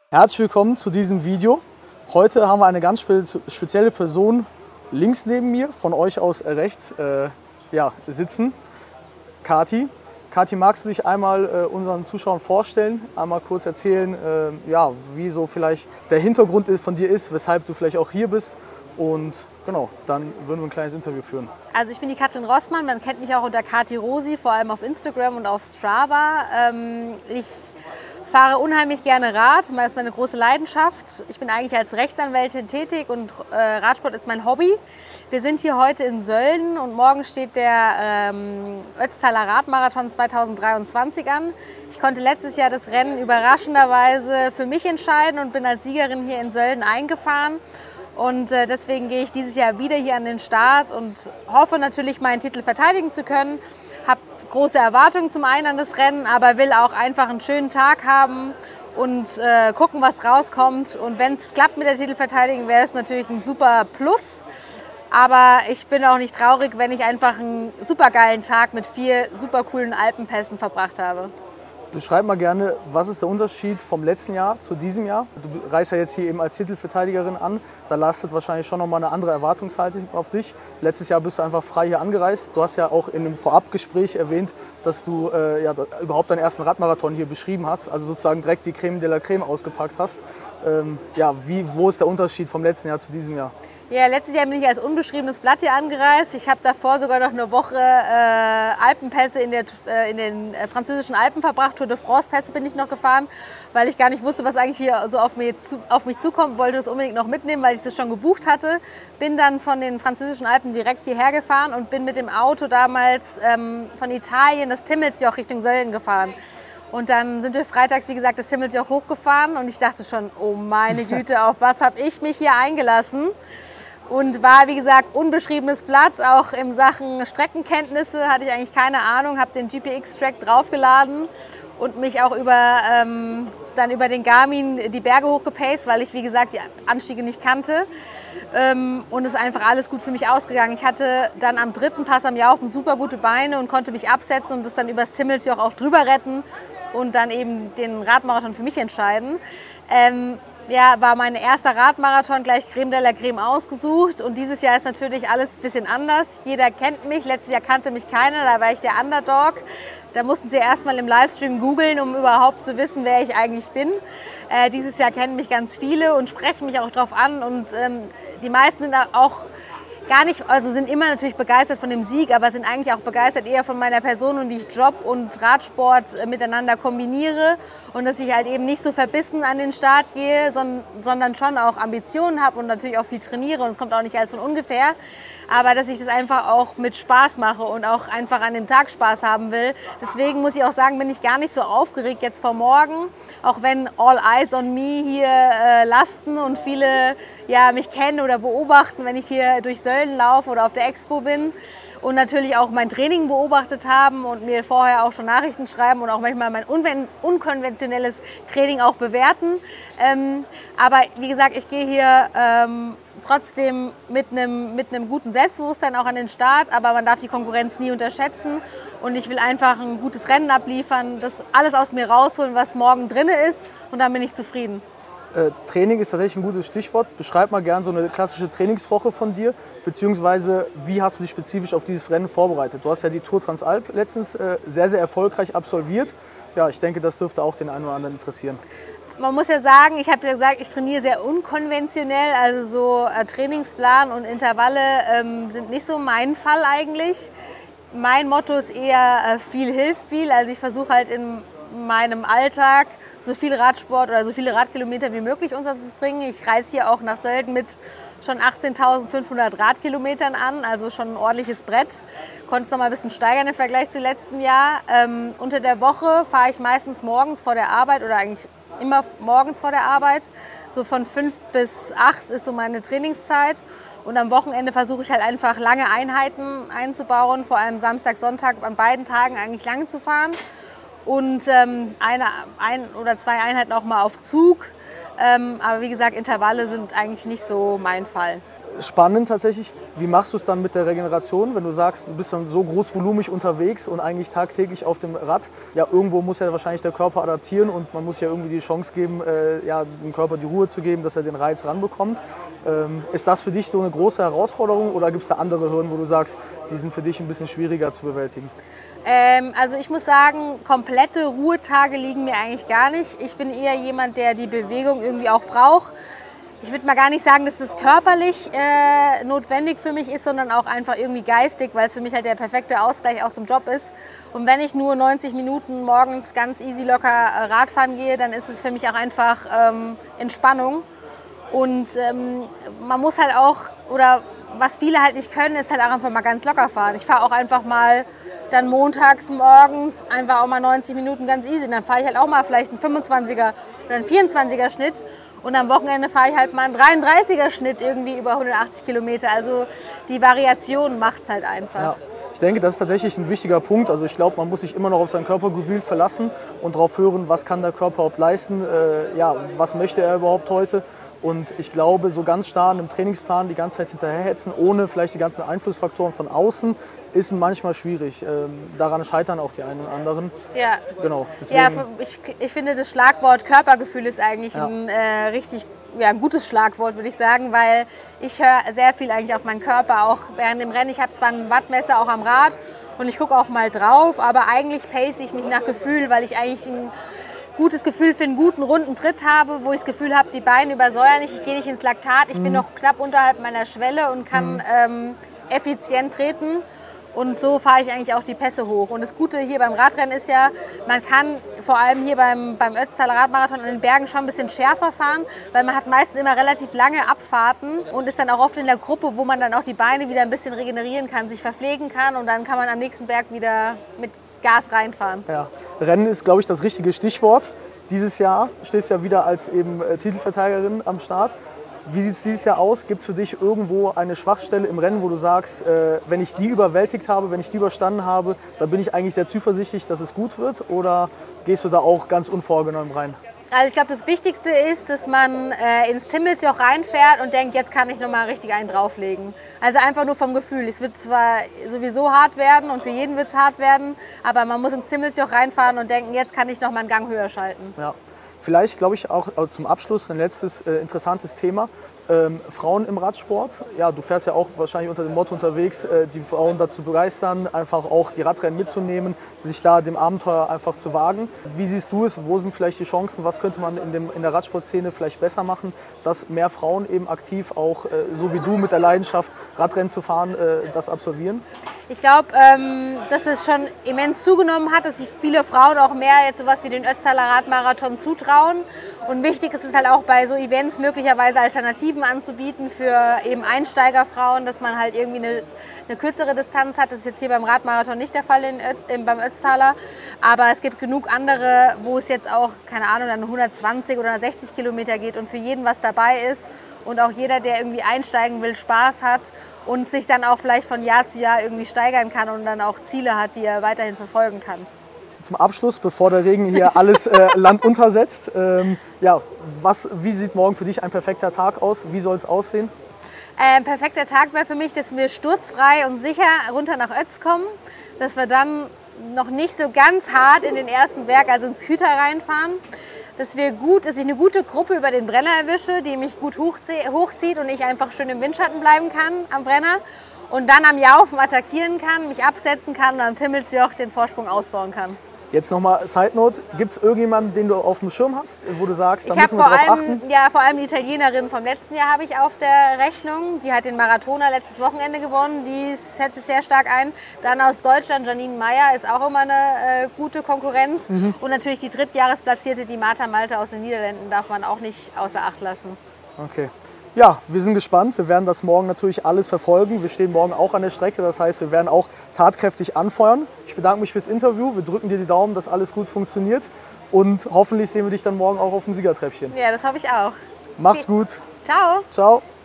Herzlich willkommen zu diesem Video. Heute haben wir eine ganz spezielle Person links neben mir, von euch aus rechts sitzen. Kathi. Kathi, magst du dich einmal unseren Zuschauern vorstellen, einmal kurz erzählen, wie so vielleicht der Hintergrund von dir ist, weshalb du vielleicht auch hier bist, und genau, dann würden wir ein kleines Interview führen. Also ich bin die Katrin Rossmann, man kennt mich auch unter Kathi Rosi, vor allem auf Instagram und auf Strava. Ich fahre unheimlich gerne Rad, das ist meine große Leidenschaft. Ich bin eigentlich als Rechtsanwältin tätig und Radsport ist mein Hobby. Wir sind hier heute in Sölden und morgen steht der Ötztaler Radmarathon 2023 an. Ich konnte letztes Jahr das Rennen überraschenderweise für mich entscheiden und bin als Siegerin hier in Sölden eingefahren. Und deswegen gehe ich dieses Jahr wieder hier an den Start und hoffe natürlich, meinen Titel verteidigen zu können. Habe große Erwartungen zum einen an das Rennen, aber will auch einfach einen schönen Tag haben und gucken, was rauskommt. Und wenn es klappt mit der Titelverteidigung, wäre es natürlich ein super Plus. Aber ich bin auch nicht traurig, wenn ich einfach einen super geilen Tag mit 4 super coolen Alpenpässen verbracht habe. Beschreib mal gerne, was ist der Unterschied vom letzten Jahr zu diesem Jahr? Du reist ja jetzt hier eben als Titelverteidigerin an. Da lastet wahrscheinlich schon nochmal eine andere Erwartungshaltung auf dich. Letztes Jahr bist du einfach frei hier angereist. Du hast ja auch in einem Vorabgespräch erwähnt, dass du überhaupt deinen ersten Radmarathon hier beschrieben hast. Also sozusagen direkt die Creme de la Creme ausgepackt hast. Wo ist der Unterschied vom letzten Jahr zu diesem Jahr? Ja, letztes Jahr bin ich als unbeschriebenes Blatt hier angereist. Ich habe davor sogar noch eine Woche Alpenpässe in den französischen Alpen verbracht. Tour de France-Pässe bin ich noch gefahren, weil ich gar nicht wusste, was eigentlich hier so auf mich zukommt. Wollte das unbedingt noch mitnehmen, weil ich das schon gebucht hatte. Bin dann von den französischen Alpen direkt hierher gefahren und bin mit dem Auto damals von Italien das Timmelsjoch Richtung Sölden gefahren. Und dann sind wir freitags, wie gesagt, das Timmelsjoch hochgefahren und ich dachte schon, oh meine Güte, auf was habe ich mich hier eingelassen? Und war, wie gesagt, unbeschriebenes Blatt. Auch in Sachen Streckenkenntnisse hatte ich eigentlich keine Ahnung, habe den GPX-Track draufgeladen und mich auch dann über den Garmin die Berge hochgepaced, weil ich, wie gesagt, die Anstiege nicht kannte. Und es ist einfach alles gut für mich ausgegangen. Ich hatte dann am 3. Pass am Jaufen super gute Beine und konnte mich absetzen und das dann übers Timmelsjoch auch drüber retten und dann eben den Radmarathon für mich entscheiden. War mein erster Radmarathon, gleich Creme de la Creme ausgesucht. Und dieses Jahr ist natürlich alles ein bisschen anders. Jeder kennt mich. Letztes Jahr kannte mich keiner, da war ich der Underdog. Da mussten sie erst mal im Livestream googeln, um überhaupt zu wissen, wer ich eigentlich bin. Dieses Jahr kennen mich ganz viele und sprechen mich auch drauf an. Und die meisten sind auch gar nicht, also sind immer natürlich begeistert von dem Sieg, aber sind eigentlich auch begeistert eher von meiner Person und wie ich Job und Radsport miteinander kombiniere und dass ich halt eben nicht so verbissen an den Start gehe, sondern schon auch Ambitionen habe und natürlich auch viel trainiere und es kommt auch nicht alles von ungefähr, aber dass ich das einfach auch mit Spaß mache und auch einfach an dem Tag Spaß haben will. Deswegen muss ich auch sagen, bin ich gar nicht so aufgeregt jetzt vor morgen, auch wenn all eyes on me hier lasten und viele mich kennen oder beobachten, wenn ich hier durch Sölden laufe oder auf der Expo bin und natürlich auch mein Training beobachtet haben und mir vorher auch schon Nachrichten schreiben und auch manchmal mein unkonventionelles Training auch bewerten. Aber wie gesagt, ich gehe hier trotzdem mit einem guten Selbstbewusstsein auch an den Start, aber man darf die Konkurrenz nie unterschätzen und ich will einfach ein gutes Rennen abliefern, das alles aus mir rausholen, was morgen drin ist und dann bin ich zufrieden. Training ist tatsächlich ein gutes Stichwort. Beschreib mal gerne so eine klassische Trainingswoche von dir, beziehungsweise wie hast du dich spezifisch auf dieses Rennen vorbereitet? Du hast ja die Tour Transalp letztens sehr, sehr erfolgreich absolviert. Ja, ich denke, das dürfte auch den einen oder anderen interessieren. Man muss ja sagen, ich habe ja gesagt, ich trainiere sehr unkonventionell, also so Trainingsplan und Intervalle sind nicht so mein Fall eigentlich. Mein Motto ist eher viel hilft viel, also ich versuche halt in meinem Alltag so viel Radsport oder so viele Radkilometer wie möglich unterzubringen. Ich reise hier auch nach Sölden mit schon 18.500 Radkilometern an, also schon ein ordentliches Brett. Konnte es noch mal ein bisschen steigern im Vergleich zu letztem Jahr. Unter der Woche fahre ich meistens morgens vor der Arbeit oder eigentlich immer morgens vor der Arbeit. So von 5 bis 8 ist so meine Trainingszeit. Und am Wochenende versuche ich halt einfach lange Einheiten einzubauen, vor allem Samstag, Sonntag an beiden Tagen eigentlich lang zu fahren. Und ein oder 2 Einheiten auch mal auf Zug. Aber wie gesagt, Intervalle sind eigentlich nicht so mein Fall. Spannend tatsächlich. Wie machst du es dann mit der Regeneration, wenn du sagst, du bist dann so großvolumig unterwegs und eigentlich tagtäglich auf dem Rad? Ja, irgendwo muss ja wahrscheinlich der Körper adaptieren und man muss ja irgendwie die Chance geben, ja, dem Körper die Ruhe zu geben, dass er den Reiz ranbekommt. Ist das für dich so eine große Herausforderung oder gibt es da andere Hürden, wo du sagst, die sind für dich ein bisschen schwieriger zu bewältigen? Also ich muss sagen, komplette Ruhetage liegen mir eigentlich gar nicht. Ich bin eher jemand, der die Bewegung irgendwie auch braucht. Ich würde mal gar nicht sagen, dass das körperlich notwendig für mich ist, sondern auch einfach irgendwie geistig, weil es für mich halt der perfekte Ausgleich auch zum Job ist. Und wenn ich nur 90 Minuten morgens ganz easy locker Radfahren gehe, dann ist es für mich auch einfach Entspannung. Und man muss halt auch, oder was viele halt nicht können, ist halt auch einfach mal ganz locker fahren. Ich fahre auch einfach mal dann montags morgens einfach auch mal 90 Minuten ganz easy. Dann fahre ich halt auch mal vielleicht einen 25er oder einen 24er Schnitt. Und am Wochenende fahre ich halt mal einen 33er Schnitt irgendwie über 180 Kilometer. Also die Variation macht es halt einfach. Ja. Ich denke, das ist tatsächlich ein wichtiger Punkt. Also ich glaube, man muss sich immer noch auf sein Körpergefühl verlassen und darauf hören, was kann der Körper überhaupt leisten, ja, was möchte er überhaupt heute. Und ich glaube, so ganz starr im Trainingsplan die ganze Zeit hinterherhetzen, ohne vielleicht die ganzen Einflussfaktoren von außen, ist manchmal schwierig. Daran scheitern auch die einen und anderen. Ja, genau, deswegen, ja, ich finde, das Schlagwort Körpergefühl ist eigentlich ein richtig ein gutes Schlagwort, würde ich sagen, weil ich höre sehr viel eigentlich auf meinen Körper, auch während dem Rennen. Ich habe zwar ein Wattmesser auch am Rad und ich gucke auch mal drauf, aber eigentlich pace ich mich nach Gefühl, weil ich eigentlich ein gutes Gefühl für einen guten, runden Tritt habe, wo ich das Gefühl habe, die Beine übersäuern nicht, ich gehe nicht ins Laktat, ich bin noch knapp unterhalb meiner Schwelle und kann effizient treten. Und so fahre ich eigentlich auch die Pässe hoch. Und das Gute hier beim Radrennen ist ja, man kann vor allem hier beim Ötztaler Radmarathon an den Bergen schon ein bisschen schärfer fahren, weil man hat meistens immer relativ lange Abfahrten und ist dann auch oft in der Gruppe, wo man dann auch die Beine wieder ein bisschen regenerieren kann, sich verpflegen kann und dann kann man am nächsten Berg wieder mit Gas reinfahren. Ja. Rennen ist, glaube ich, das richtige Stichwort. Dieses Jahr stehst du ja wieder als eben Titelverteidigerin am Start. Wie sieht es dieses Jahr aus? Gibt es für dich irgendwo eine Schwachstelle im Rennen, wo du sagst, wenn ich die überwältigt habe, wenn ich die überstanden habe, dann bin ich eigentlich sehr zuversichtlich, dass es gut wird? Oder gehst du da auch ganz unvorgenommen rein? Also ich glaube, das Wichtigste ist, dass man ins Timmelsjoch reinfährt und denkt, jetzt kann ich noch mal richtig einen drauflegen. Also einfach nur vom Gefühl. Es wird zwar sowieso hart werden und für jeden wird es hart werden, aber man muss ins Timmelsjoch reinfahren und denken, jetzt kann ich noch mal einen Gang höher schalten. Ja. Vielleicht, glaube ich, auch zum Abschluss ein letztes interessantes Thema. Frauen im Radsport. Ja, du fährst ja auch wahrscheinlich unter dem Motto unterwegs, die Frauen dazu begeistern, einfach auch die Radrennen mitzunehmen, sich da dem Abenteuer einfach zu wagen. Wie siehst du es? Wo sind vielleicht die Chancen? Was könnte man in der Radsportszene vielleicht besser machen, dass mehr Frauen eben aktiv auch, so wie du mit der Leidenschaft, Radrennen zu fahren, das absolvieren? Ich glaube, dass es schon immens zugenommen hat, dass sich viele Frauen auch mehr jetzt sowas wie den Ötztaler Radmarathon zutrauen. Und wichtig ist es halt auch bei so Events möglicherweise Alternativen anzubieten für eben Einsteigerfrauen, dass man halt irgendwie eine kürzere Distanz hat. Das ist jetzt hier beim Radmarathon nicht der Fall beim Ötztaler. Aber es gibt genug andere, wo es jetzt auch, keine Ahnung, dann 120 oder 160 Kilometer geht und für jeden was dabei ist. Und auch jeder, der irgendwie einsteigen will, Spaß hat und sich dann auch vielleicht von Jahr zu Jahr irgendwie steigern kann und dann auch Ziele hat, die er weiterhin verfolgen kann. Zum Abschluss, bevor der Regen hier alles Land untersetzt, ja, wie sieht morgen für dich ein perfekter Tag aus? Wie soll es aussehen? Ein perfekter Tag wäre für mich, dass wir sturzfrei und sicher runter nach Ötz kommen, dass wir dann noch nicht so ganz hart in den ersten Berg, also ins Hüter reinfahren. Dass ich eine gute Gruppe über den Brenner erwische, die mich gut hochzieht und ich einfach schön im Windschatten bleiben kann am Brenner und dann am Jaufen attackieren kann, mich absetzen kann und am Timmelsjoch den Vorsprung ausbauen kann. Jetzt nochmal Side Note, gibt es irgendjemanden, den du auf dem Schirm hast, wo du sagst, da müssen wir drauf achten? Ja, vor allem die Italienerin vom letzten Jahr habe ich auf der Rechnung. Die hat den Marathoner letztes Wochenende gewonnen, die schätzt sehr stark ein. Dann aus Deutschland, Janine Meyer ist auch immer eine gute Konkurrenz. Und natürlich die Drittjahresplatzierte, die Marta Malte aus den Niederlanden, darf man auch nicht außer Acht lassen. Okay. Ja, wir sind gespannt. Wir werden das morgen natürlich alles verfolgen. Wir stehen morgen auch an der Strecke. Das heißt, wir werden auch tatkräftig anfeuern. Ich bedanke mich fürs Interview. Wir drücken dir die Daumen, dass alles gut funktioniert. Und hoffentlich sehen wir dich dann morgen auch auf dem Siegertreppchen. Ja, das hoffe ich auch. Macht's gut. Ciao. Ciao.